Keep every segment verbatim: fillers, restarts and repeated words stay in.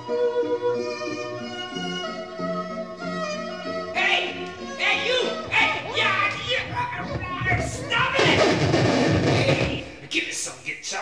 Hey! Hey, you! Hey! Yeah! Yeah! Stop it! Hey! Give me some guitar!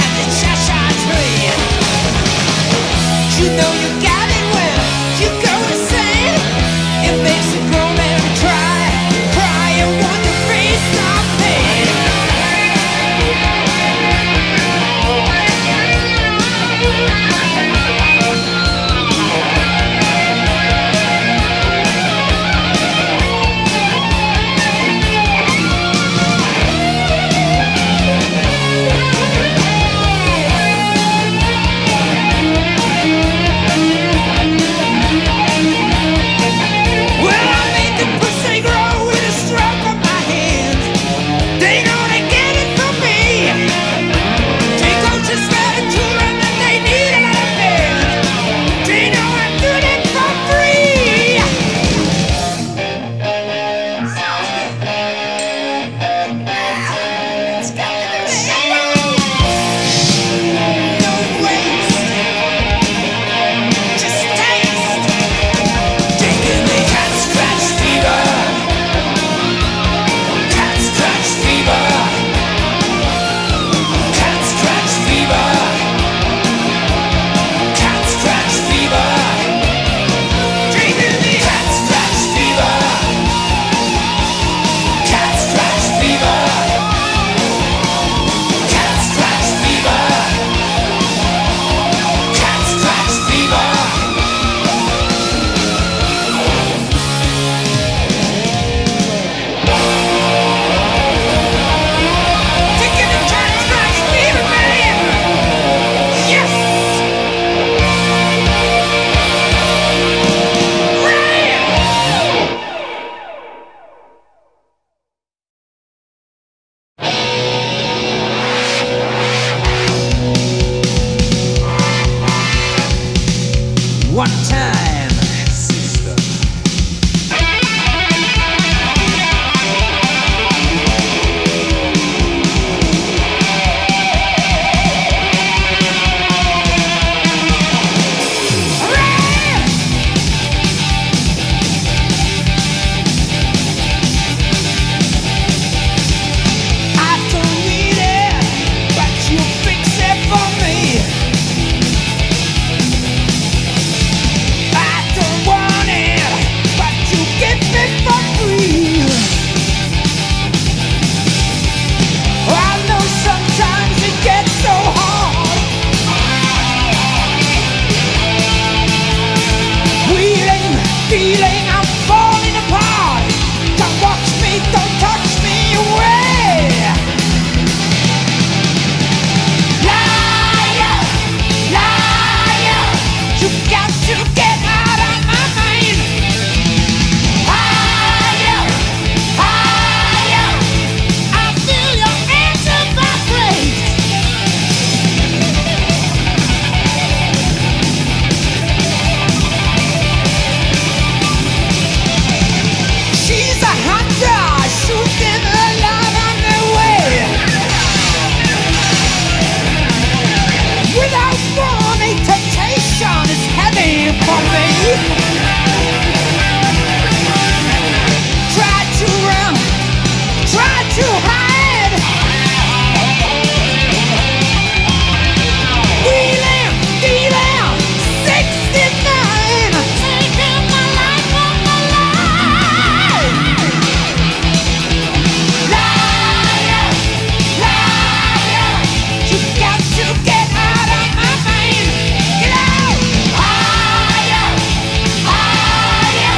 You know you got it when you go one time, sister. Feeling I'm falling apart. Don't watch me, don't touch me away. Liar, liar, you got to get out of my mind. Higher, higher, I feel your answer vibrate. She's a hunter, shooting a lot on the way. Without warning, temptation is heavy for me. Try to run, try to hide. Wheeling, dealing, sixty-nine, taking my life on the line. Liar, liar, you got to get out of my mind. Get out, higher, higher.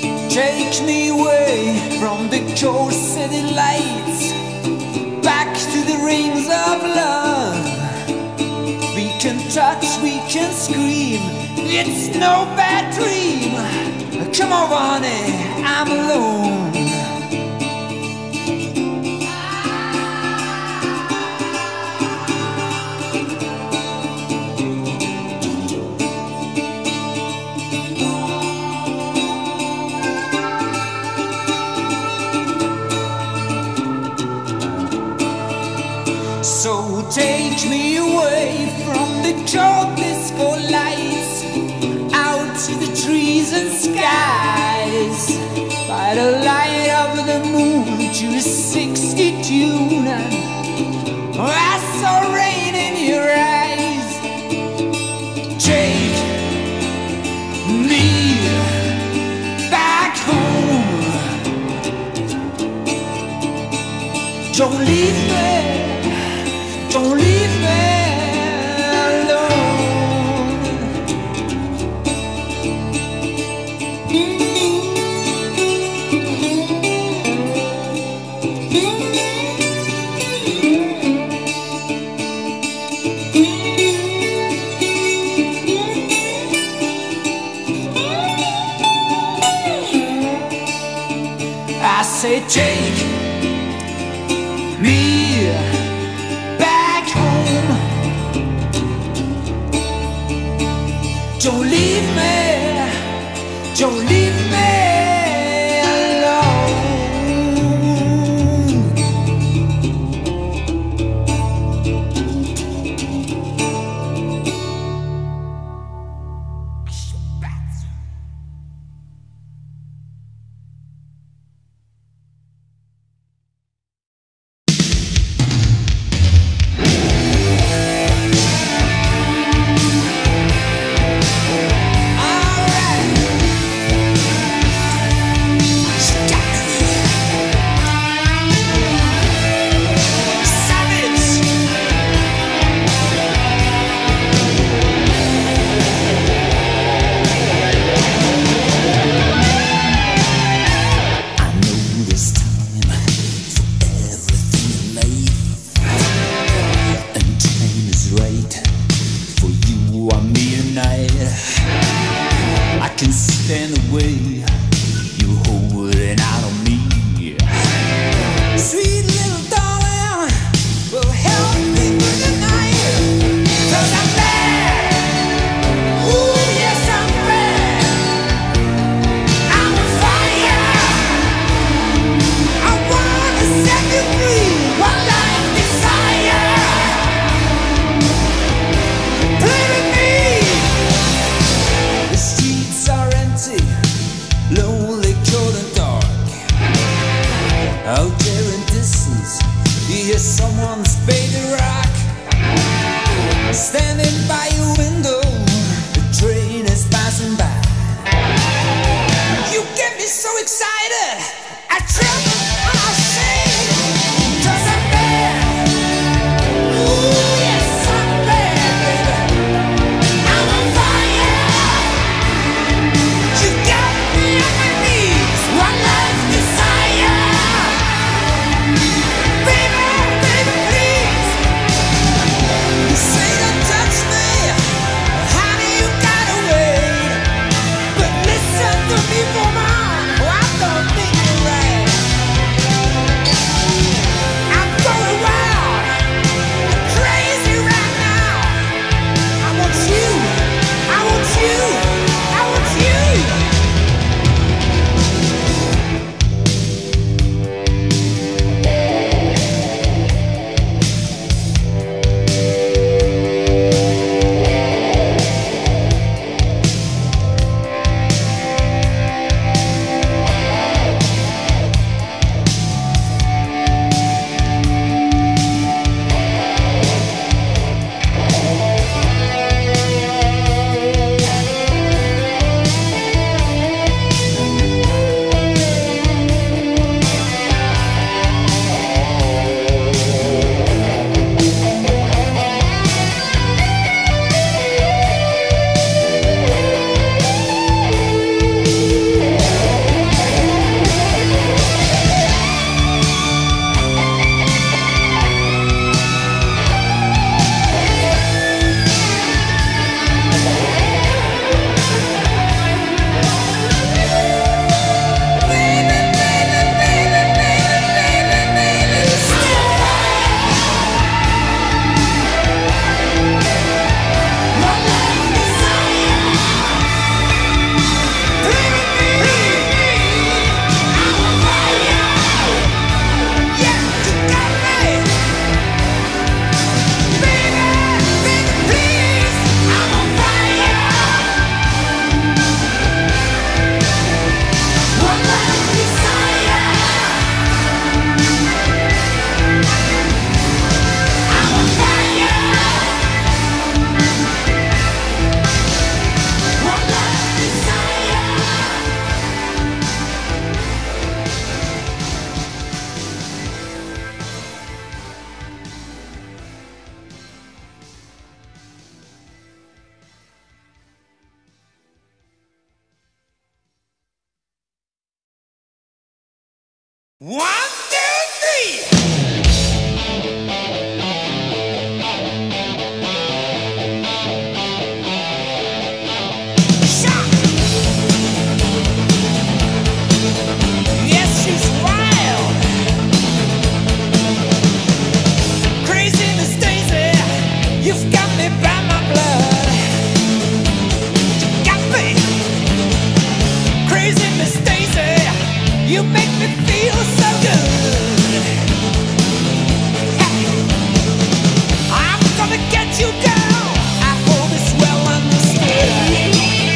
Take me away from the cold city lights, back can touch, we can scream. It's no bad dream. Come on, Ronnie, I'm alone. So take me away from the cold disco lights, out to the trees and skies, by the light of the moon to a sixty tune. I saw rain in your eyes. Take me back home. Don't leave me. Don't leave me alone. I say take me don't leave me, don't leave me alone. But listen to me, woman, I don't think you're right. One, two, three. Shot. Yes, she's wild. Crazy Miss Daisy, you've got me by my blood. You got me. Crazy Miss Daisy, you make me feel so good. I'm gonna get you down. I hope it's well understood.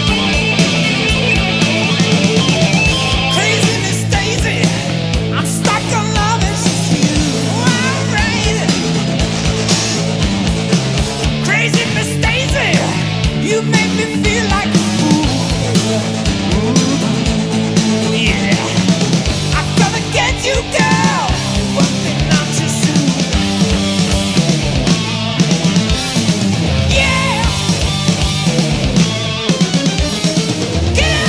Crazy Miss Daisy, I'm stuck on love and just you. Alright. Crazy Miss Daisy, you make me feel like a fool. Yeah. Get you down, one thing not too soon. Yeah, get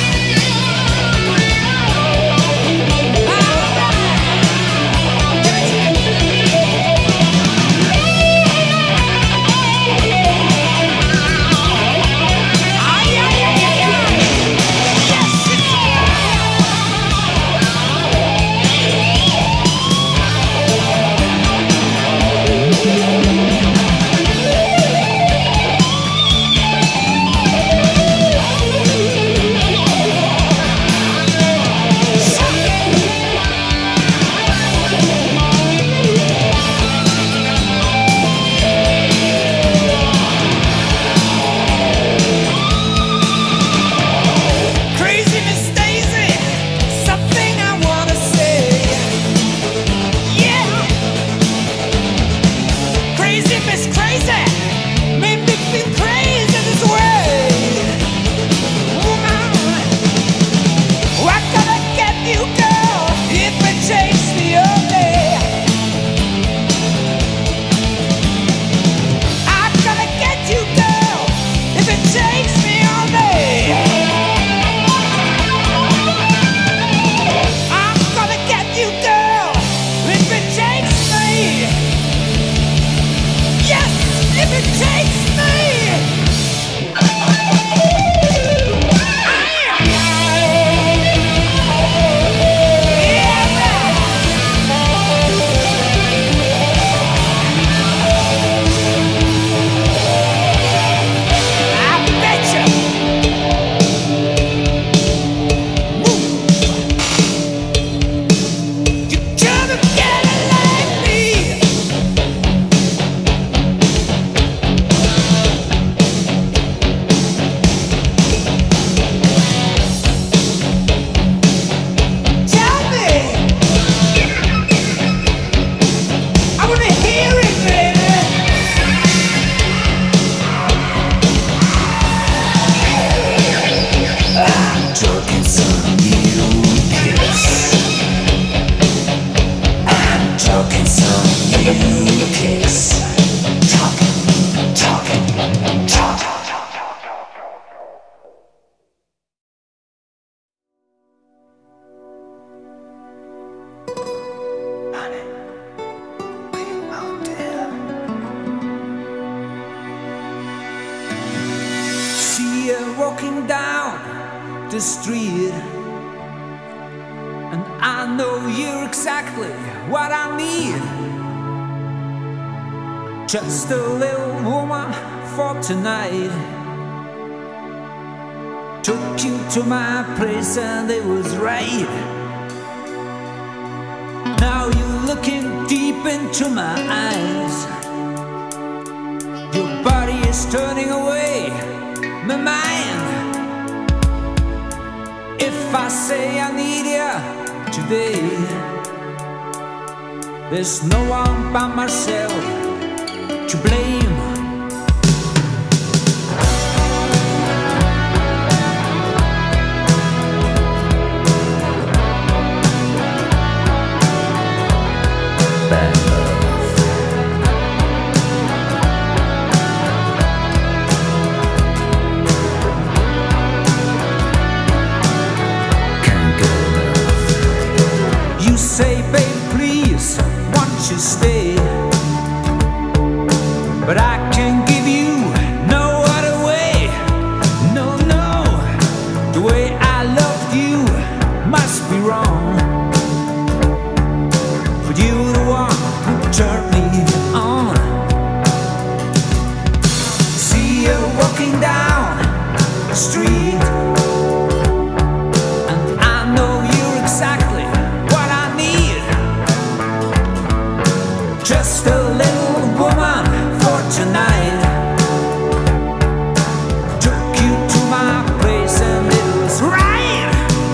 walking down the street, and I know you're exactly what I need. Just a little woman for tonight. Took you to my place and it was right. Now you're looking deep into my eyes. Your body is turning away my mind. If I say I need you today, there's no one but myself to blame. Bad love. Can't get enough. You say but I can give you no other way. No, no, the way I loved you must be wrong. But you were the one who turned me on. See you walking down the street, and I know you're exactly what I need. Just a little woman for tonight. Took you to my place and it was right.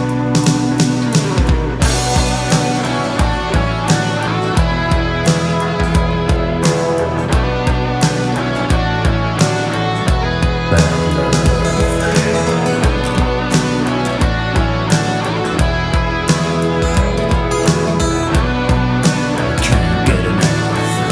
Bad love. Can't get enough.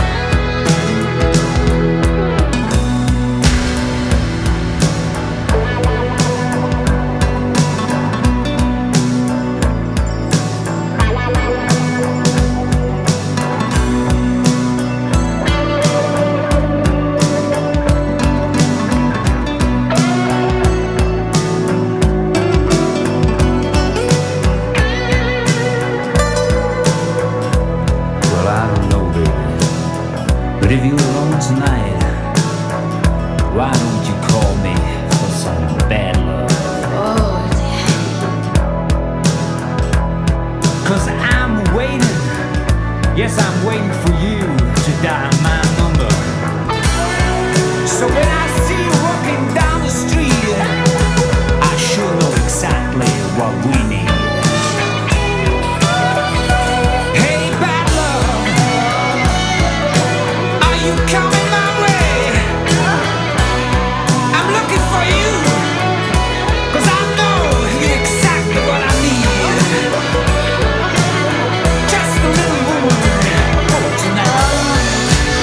Well, I don't know, baby, but if you're alone tonight, why don't you call me for some bad love? Oh, Cause I'm waiting, yes, I'm waiting for you to dial my number. So when I see you walking down the street, I sure know exactly what we need. Hey, bad love, are you coming my way? I'm looking for you, cause I know you're exactly what I need. Just a little woman for tonight.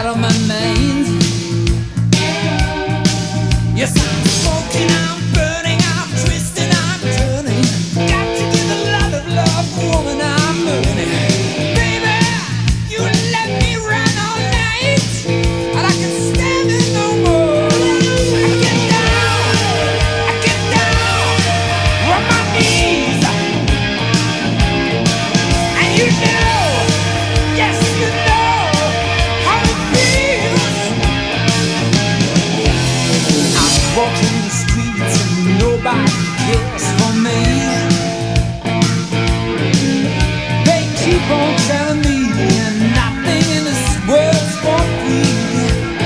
of my mind. Yes, I'm smoking, I'm burning, I'm twisting, I'm turning. Got to give the love of love, woman, I'm burning. Baby, you let me run all night, and I can stand it no more. I get down, I get down on my knees, and you know, yes, you know how it feels. I'm walking the streets and nobody cares for me. They keep on telling me nothing in this world's for free.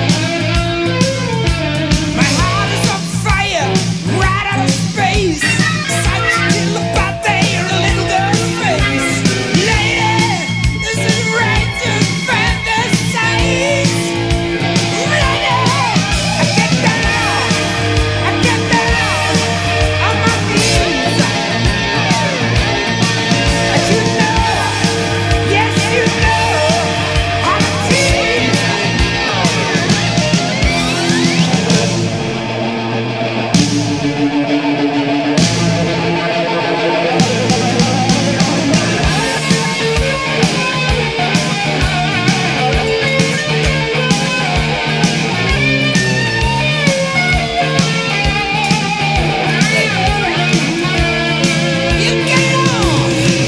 My heart is on fire, right out of space. Such a little about there, a little girl's face. Lady, this is right to fantasize. Lady, I get down, I get down on my knees. And you know, yes you know, how to tease. You get on.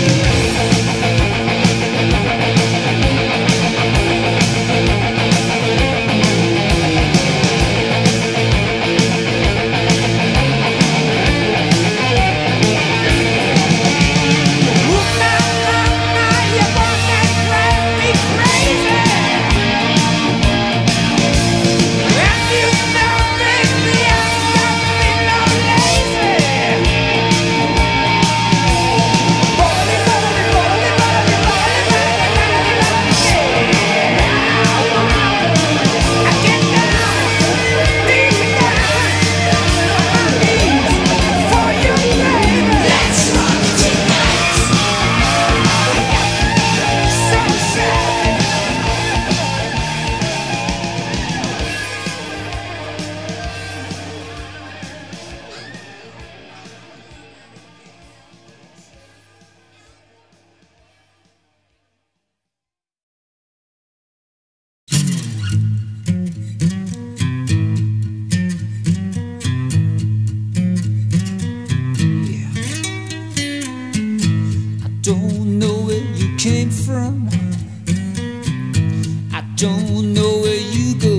Ooh, na, na, na, you wanna drive me crazy. And you know, baby, I'm not being no lazy. Body, body, body, body, body, I get down, deep down on my knees for you, baby. Let's rock tonight. So sad. I don't know where you came from. I don't know where you go.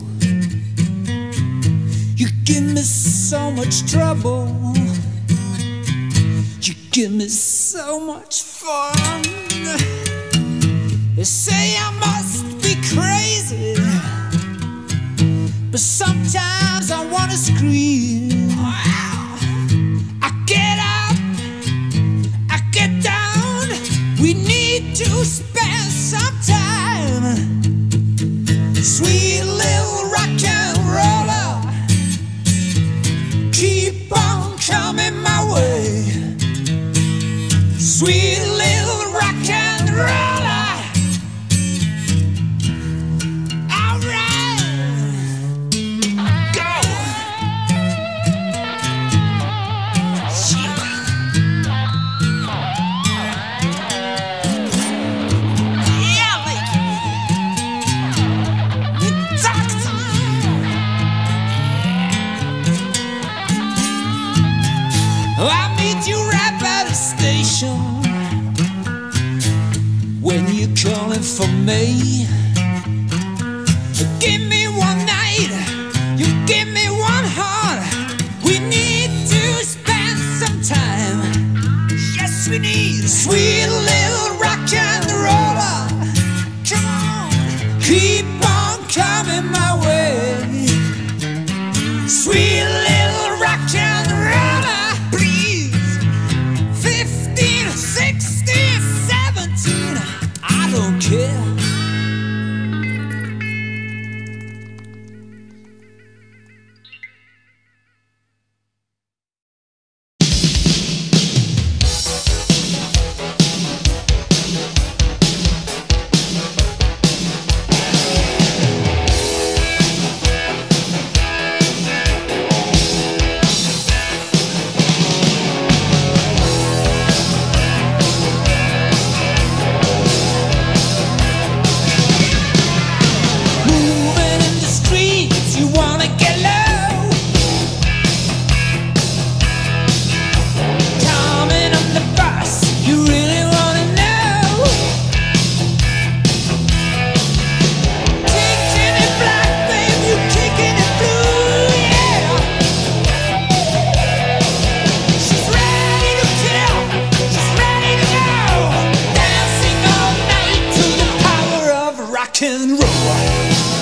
You give me so much trouble. You give me so much fun. They say I must be crazy, but sometimes I wanna scream. I get up, I get down. We need to spend some time. Sweet little rock and roller, keep on coming my way. Sweet little rock and roller. All right, go. Yeah, like you talk to me. I'll meet you right by the station when you're calling for me. Give me one night, you give me one heart. We need to spend some time. Yes, we need sweet little rock and roller. Come on, keep on coming my way. Sweet little rock and roller, please. Fifteen, sixteen, seventeen, I don't care. rock and roll.